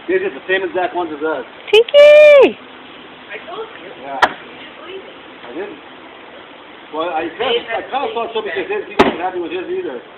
These are the same exact ones as us. Tiki! I told you. Yeah. You didn't believe it. I didn't. Well, I kind of thought so because they didn't seem happy with his either.